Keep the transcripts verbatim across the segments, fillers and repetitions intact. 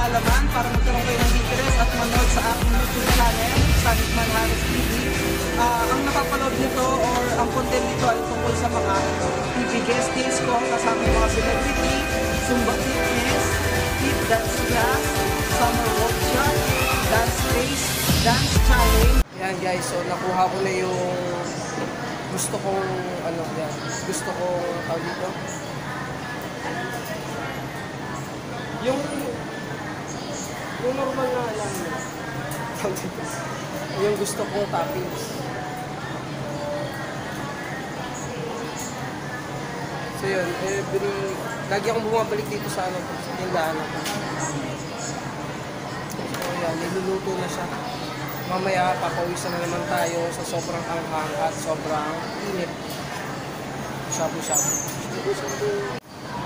kaalaman para magkaroon kayo ng interest at manood sa aking YouTube channel, Sanitman Harris T V. Uh, ang napapaload nito or ang content nito ay tungkol sa mga T V guest days ko kasama yung mga celebrity, Zumba Fitness, Fit Dance Class, Summer Workshop, Dance Race, Dance Challenge. Yan guys, so nakuha ko na yung gusto kong ano yan, gusto kong tawag dito. Yung yung normal na lang tawag dito. Yung gusto kong toppings. So yun, every lagi akong bumabalik dito sa ano, sa tindahan ako. So yan, niluluto na siya. Mamaya papawisan na naman tayo sa sobrang anghang at sobrang init. Shabu-shabu. Shabu-shabu.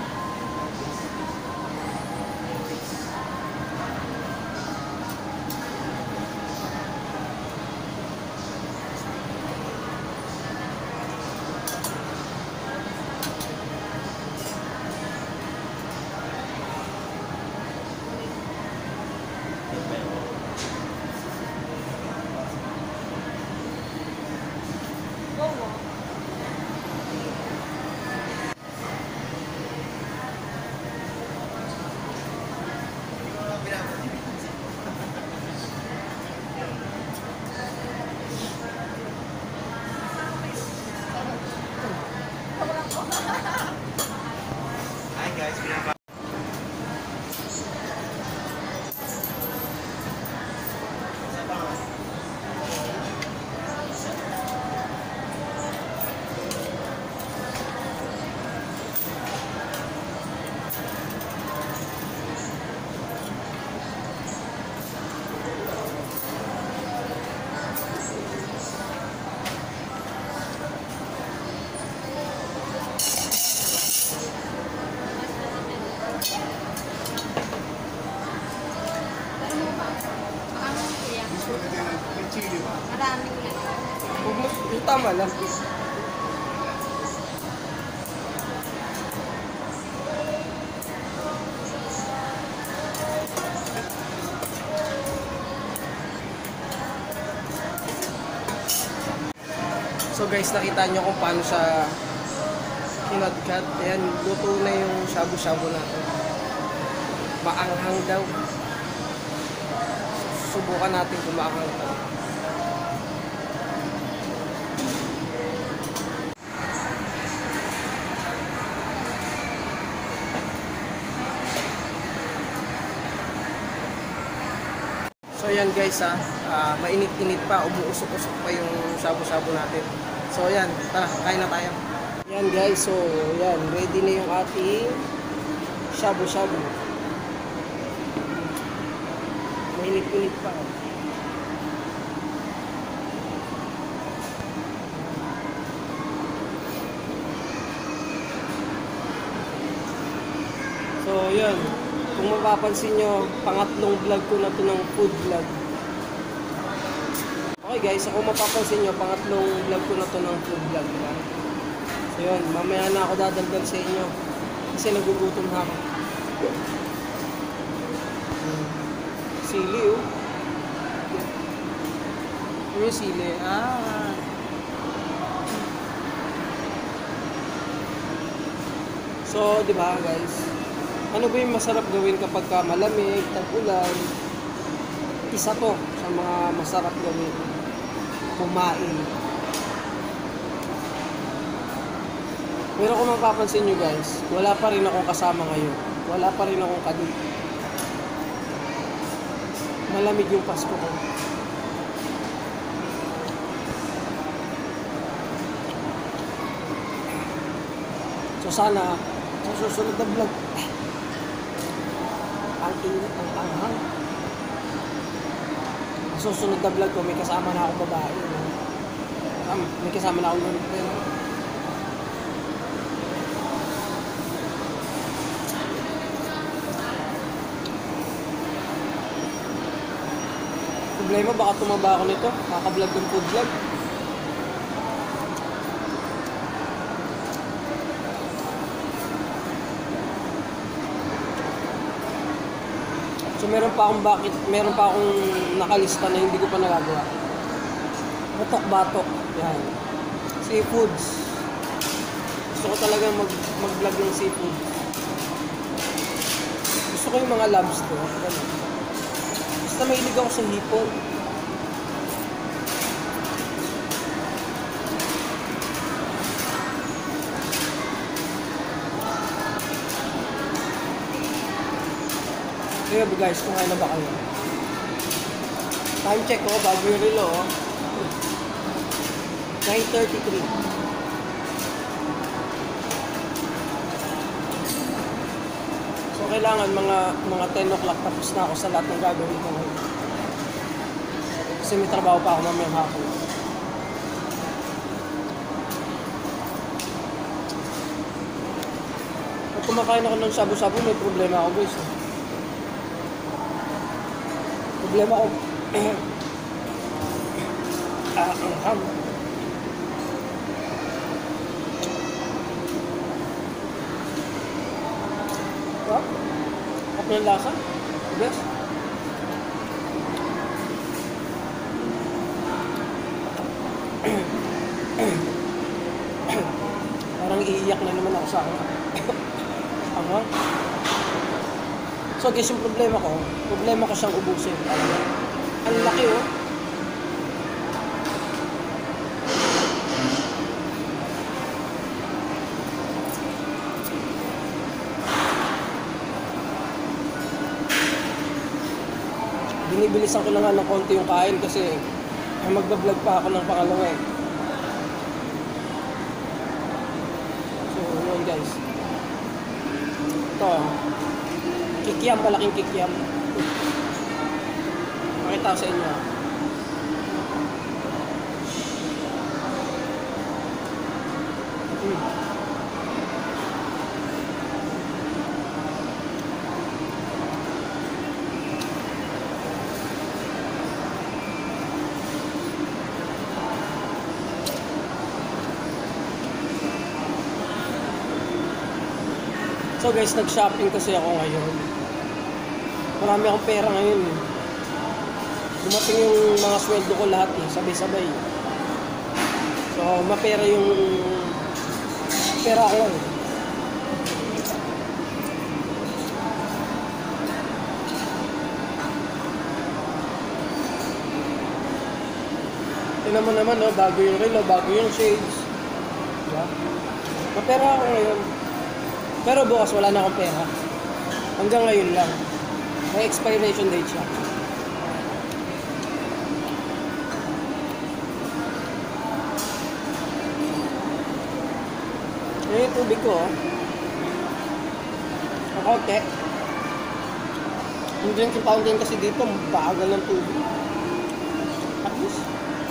Hi guys, pinapa Maraming yan. Yung tama lang. So guys, nakita nyo kung paano siya kinadkat. Ayan, luto na yung shabu-shabu natin. Maanghang daw. Subukan natin kung maanghang daw. So yan guys ha, uh, mainit-init pa, umuusok-usok pa yung shabu-shabu natin. So yan, tara, kain na tayo. Yan guys, so yan, ready na yung ating shabu-shabu. Mainit-init pa. So yan. Kung mapapansin nyo, pangatlong vlog ko na to ng food vlog. Okay guys, kung mapapansin nyo, pangatlong vlog ko na to ng food vlog. Diba? So yun, mamaya na ako dadagdag sa inyo. Kasi nagugutom na ako. Sili oh. Ano yung sili? Ah. So, di ba guys? Ano ba yung masarap gawin kapag ka malamig, tag-ulan? Isa to sa mga masarap gawin. Kumain. Pero kung mapapansin nyo guys, wala pa rin akong kasama ngayon. Wala pa rin akong kadit. Malamig yung Pasko ko. So sana, sa susunod na vlog, ang init, ang anghang. Susunod na vlog ko, may kasama na akong babae. No? Um, may kasama na akong girlfriend. Problema, baka tumaba ako nito. Kaka-vlog ng food vlog. So meron pa akong bakit, meron pa akong nakalista na hindi ko pa nagagawa. Batok-batok. Yan. Seafoods. Gusto ko talaga mag, mag-vlog ng seafoods. Gusto ko yung mga lobster. Ganun. Basta mahilig ako sa hipon. Kaya guys, kumain na ba kayo? Time check ko, oh, bago yung relo, oh. nine thirty-three. So, kailangan mga mga ten o'clock tapos na ako sa lahat ng gagawin ko ngayon. Kasi may trabaho pa ako mamayang hapon. Pag kumakain ako ng shabu-shabu, may problema ako guys. Eh. Problema ko. Ah, ang ham. What? Ako yung lasa? Yes? Parang iiyak na naman ako sa akin. Ako? So guys, yung problema ko, problema ko siyang ubusin. Ang laki oh. Binibilisan ko lang nga ng konti yung kain kasi magbablog pa ako ng pangalawa eh. So yun guys. Ito kikiam, malaking kikiam. Makita ko sa inyo. Hmm. So guys, nag-shopping kasi ako ngayon. Marami akong pera ngayon eh. Dumating yung mga sweldo ko lahat eh, sabay-sabay. So, mapera yung pera ko eh. Tignan mo naman, no? Bago yung relo, bago yung shades. Diba? Mapera ako ngayon. Pero bukas wala na akong pera. Hanggang ngayon lang. May expiration date siya. Yan yung tubig ko, oh. Nakaunti. Yung drinking fountain kasi dito, bagal ng tubig. At least.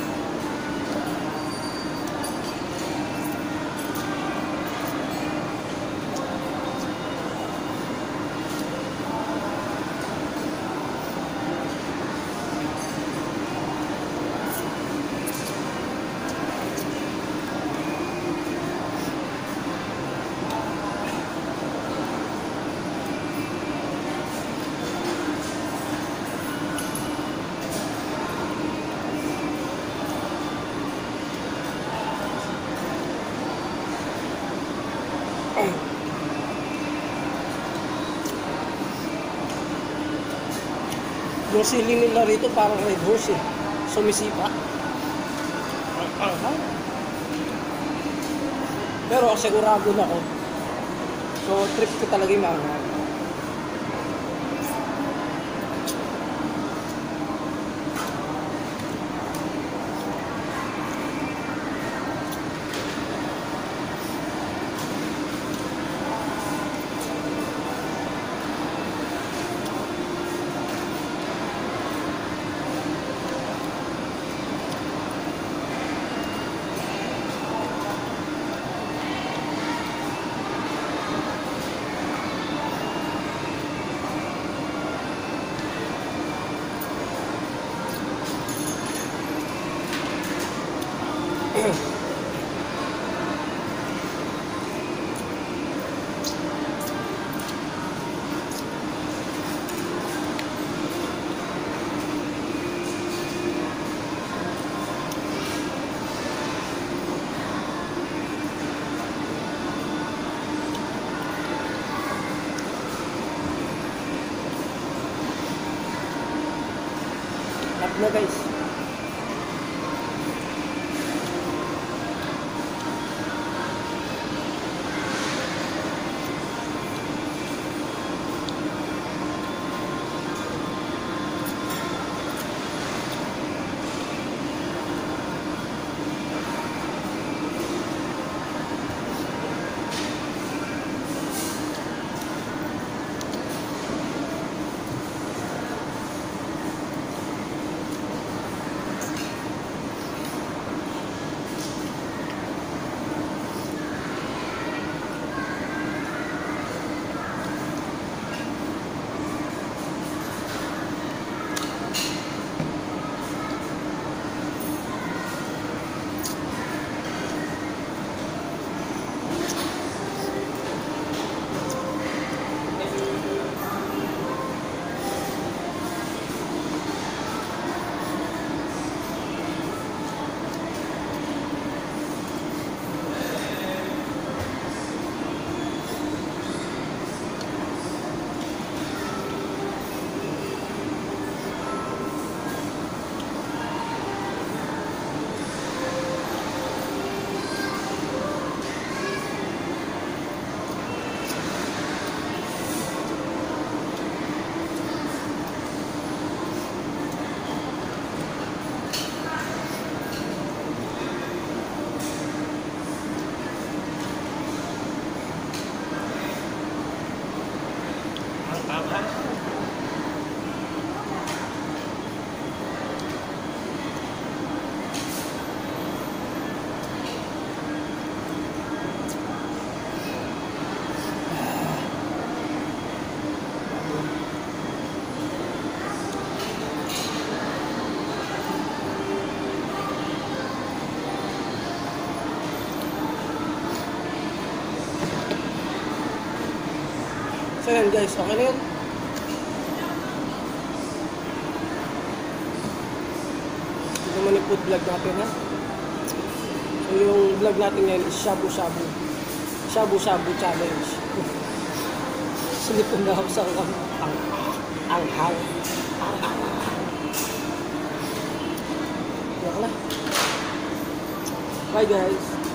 Yung ceiling nila rito parang red horse eh. Sumisipa. Pero sigurado na ako. So trip ko talaga yung mga. na guys. So yan guys, okay na yun. Ito naman yung food vlog natin ha. So yung vlog natin ngayon is Shabu Shabu. Shabu Shabu Challenge. Silipin na ako sa ang ang ang hang. Yan na. Bye guys.